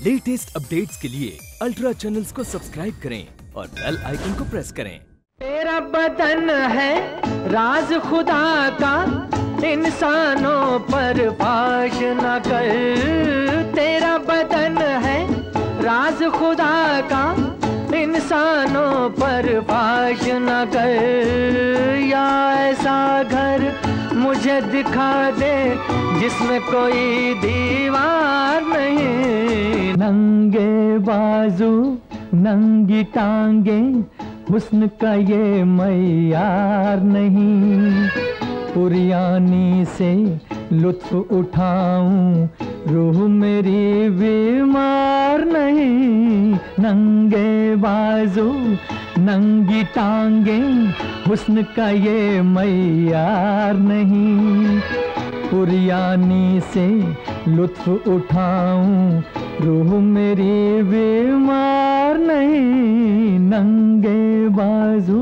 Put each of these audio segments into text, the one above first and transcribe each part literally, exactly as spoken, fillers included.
Latest updates के लिए ultra channels को सब्सक्राइब करें और बेल आइकन को प्रेस करें। तेरा बदन है राज खुदा का, इंसानों पर फाश न कर। तेरा बदन है राज खुदा का, इंसानों पर फाश न कर। या ऐसा घर मुझे दिखा दे जिसमें कोई दीवार नहीं। नंगे बाजू नंगी टांगे, हुस्न का ये मयार नहीं। पुरियानी से लुत्फ उठाऊं, रूह मेरी बीमार नहीं। नंगे बाजू नंगी टांगे, हुस्न का ये मयार नहीं। पुरियानी से लुत्फ उठाऊं, रूह मेरी बीमार नहीं। नंगे बाजू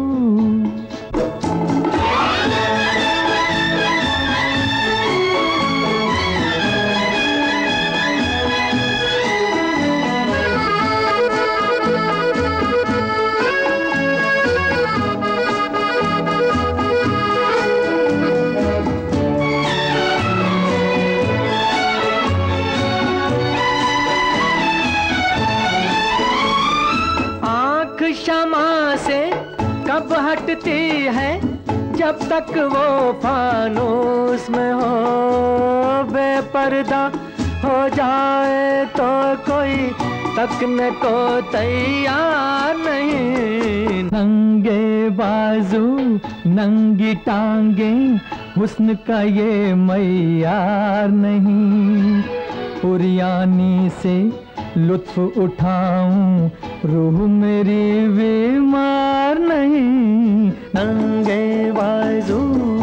क्षमा से कब हटती है, जब तक वो फानूस में हो। बेपर्दा हो जाए तो कोई तकने को तैयार नहीं। नंगे बाजू नंगी टांगे, हुस्न का ये मयार नहीं। पुरियानी से लुत्फ उठाऊं, रूह मेरी बीमार नहीं। नंगे बाजू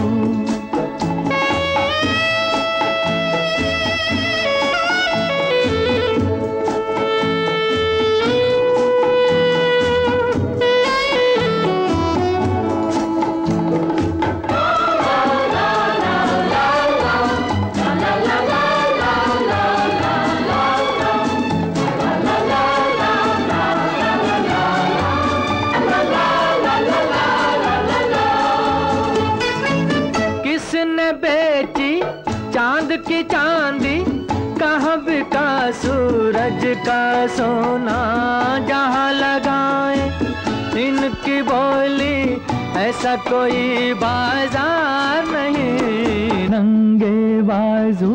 बेची चांद की चांदी, कहाँ बिका सूरज का सोना। जहाँ लगाए इनकी बोली, ऐसा कोई बाजार नहीं। नंगे बाजू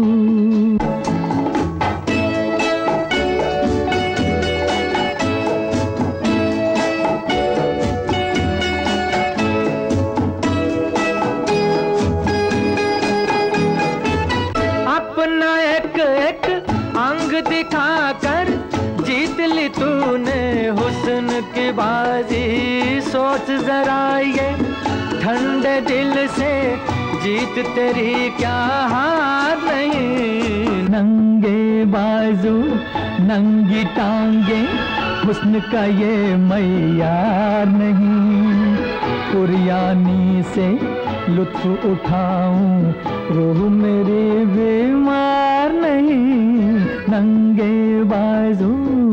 एक एक अंग दिखाकर जीत ली तूने हुस्न की बाजी। सोच जरा ये ठंडे दिल से, जीत तेरी क्या हार नहीं। नंगे बाजू नंगी टांगे, हुस्न का ये मयार नहीं। पुरियानी से लुत्फ उठाऊं, रूह मेरी बीमार नहीं। नंगे बाजू